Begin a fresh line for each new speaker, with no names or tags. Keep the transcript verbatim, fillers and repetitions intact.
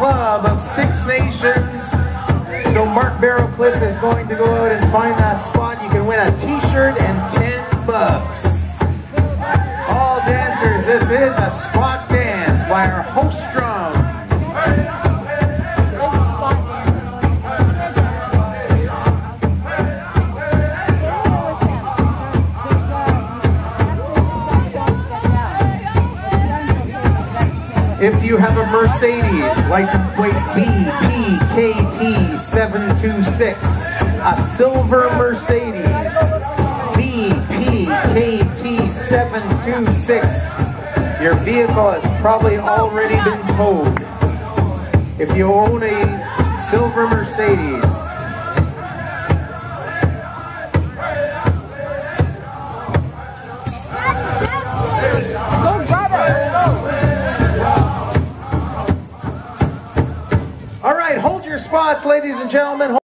club of Six Nations. So Mark Barrowcliff is going to go out and find that spot. You can win a t-shirt and ten bucks. All dancers, this is a spot dance by our host drum. If you have a Mercedes, license plate B P K T seven two six, a silver Mercedes, B P K T seven two six, your vehicle has probably already been towed. If you own a silver Mercedes, hold your spots, ladies and gentlemen.